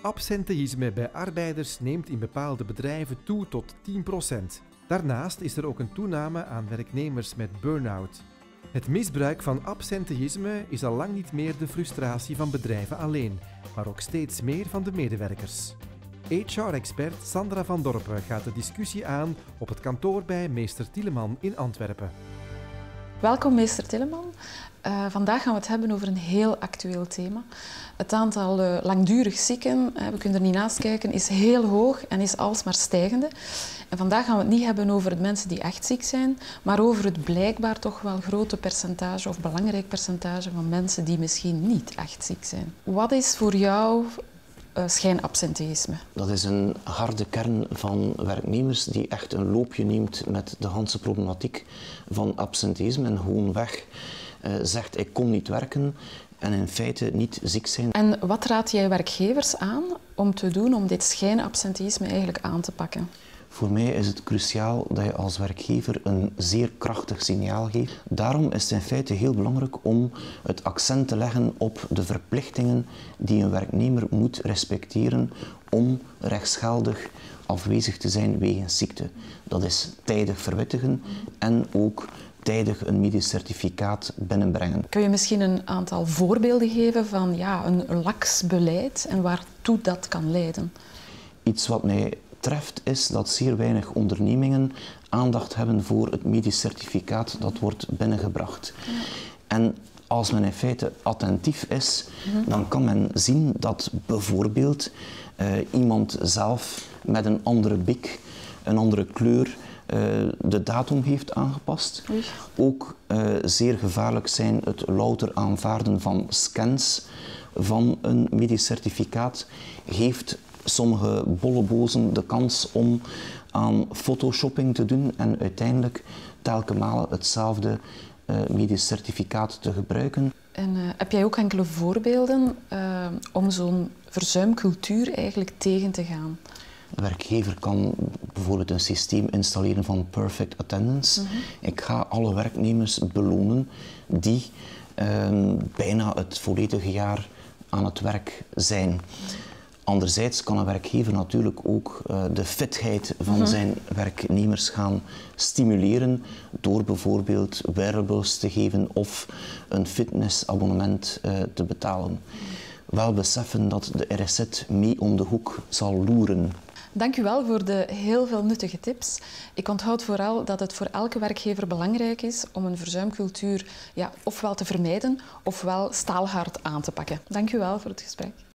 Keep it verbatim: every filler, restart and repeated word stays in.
absenteïsme bij arbeiders neemt in bepaalde bedrijven toe tot tien procent. Daarnaast is er ook een toename aan werknemers met burn-out. Het misbruik van absenteïsme is al lang niet meer de frustratie van bedrijven alleen, maar ook steeds meer van de medewerkers. H R-expert Sandra van Dorpen gaat de discussie aan op het kantoor bij meester Tieleman in Antwerpen. Welkom meester Tieleman. Uh, vandaag gaan we het hebben over een heel actueel thema. Het aantal uh, langdurig zieken, uh, we kunnen er niet naast kijken, is heel hoog en is alsmaar stijgende. En vandaag gaan we het niet hebben over de mensen die echt ziek zijn, maar over het blijkbaar toch wel grote percentage of belangrijk percentage van mensen die misschien niet echt ziek zijn. Wat is voor jou uh, schijnabsenteïsme? Dat is een harde kern van werknemers die echt een loopje neemt met de hele problematiek van absenteïsme en gewoonweg uh, zegt ik kom niet werken en in feite niet ziek zijn. En wat raad jij werkgevers aan om te doen om dit schijnabsenteïsme eigenlijk aan te pakken? Voor mij is het cruciaal dat je als werkgever een zeer krachtig signaal geeft. Daarom is het in feite heel belangrijk om het accent te leggen op de verplichtingen die een werknemer moet respecteren om rechtsgeldig afwezig te zijn wegens ziekte. Dat is tijdig verwittigen en ook tijdig een medisch certificaat binnenbrengen. Kun je misschien een aantal voorbeelden geven van ja, een laks beleid en waartoe dat kan leiden? Iets wat mij treft is dat zeer weinig ondernemingen aandacht hebben voor het medisch certificaat dat wordt binnengebracht. Ja. En als men in feite attentief is, mm-hmm. dan kan men zien dat bijvoorbeeld uh, iemand zelf met een andere bik, een andere kleur, uh, de datum heeft aangepast. Oei. Ook uh, zeer gevaarlijk zijn het louter aanvaarden van scans van een medisch certificaat geeft sommige bollebozen de kans om aan photoshopping te doen en uiteindelijk telkens malen hetzelfde uh, medisch certificaat te gebruiken. En uh, heb jij ook enkele voorbeelden uh, om zo'n verzuimcultuur eigenlijk tegen te gaan? Een werkgever kan bijvoorbeeld een systeem installeren van perfect attendance. Mm-hmm. Ik ga alle werknemers belonen die uh, bijna het volledige jaar aan het werk zijn. Mm-hmm. Anderzijds kan een werkgever natuurlijk ook uh, de fitheid van mm-hmm. zijn werknemers gaan stimuleren door bijvoorbeeld wearables te geven of een fitnessabonnement uh, te betalen. Mm. Wel beseffen dat de R S Z mee om de hoek zal loeren. Dank u wel voor de heel veel nuttige tips. Ik onthoud vooral dat het voor elke werkgever belangrijk is om een verzuimcultuur ja, ofwel te vermijden ofwel staalhard aan te pakken. Dank u wel voor het gesprek.